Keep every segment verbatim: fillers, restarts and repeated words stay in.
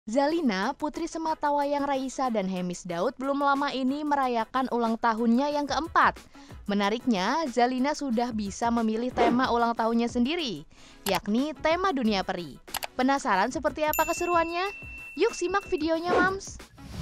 Zalina, putri sematawayang Raisa dan Hemis Daud belum lama ini merayakan ulang tahunnya yang keempat. Menariknya, Zalina sudah bisa memilih tema ulang tahunnya sendiri, yakni tema dunia peri. Penasaran seperti apa keseruannya? Yuk simak videonya, Mams!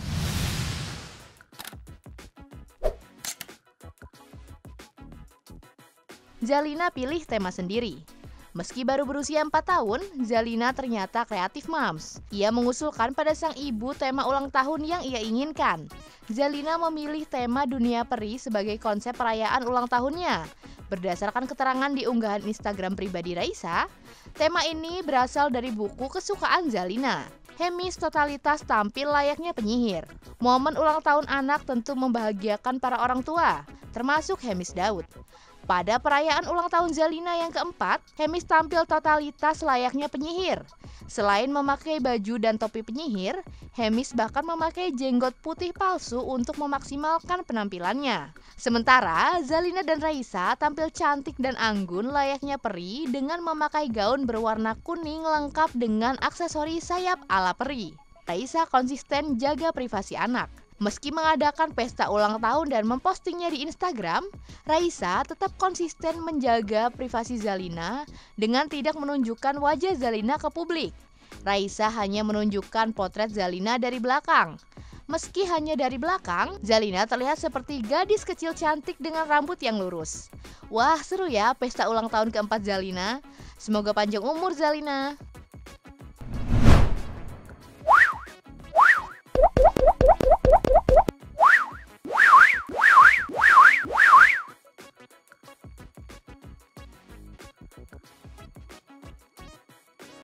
Zalina pilih tema sendiri. Meski baru berusia empat tahun, Zalina ternyata kreatif, Mams. Ia mengusulkan pada sang ibu tema ulang tahun yang ia inginkan. Zalina memilih tema dunia peri sebagai konsep perayaan ulang tahunnya. Berdasarkan keterangan di unggahan Instagram pribadi Raisa, tema ini berasal dari buku kesukaan Zalina. Hemis totalitas tampil layaknya penyihir. Momen ulang tahun anak tentu membahagiakan para orang tua, termasuk Hemis Daud. Pada perayaan ulang tahun Zalina yang keempat, Hemis tampil totalitas layaknya penyihir. Selain memakai baju dan topi penyihir, Hemis bahkan memakai jenggot putih palsu untuk memaksimalkan penampilannya. Sementara Zalina dan Raisa tampil cantik dan anggun layaknya peri dengan memakai gaun berwarna kuning lengkap dengan aksesori sayap ala peri. Raisa konsisten jaga privasi anak. Meski mengadakan pesta ulang tahun dan mempostingnya di Instagram, Raisa tetap konsisten menjaga privasi Zalina dengan tidak menunjukkan wajah Zalina ke publik. Raisa hanya menunjukkan potret Zalina dari belakang. Meski hanya dari belakang, Zalina terlihat seperti gadis kecil cantik dengan rambut yang lurus. Wah, seru ya pesta ulang tahun keempat Zalina. Semoga panjang umur Zalina.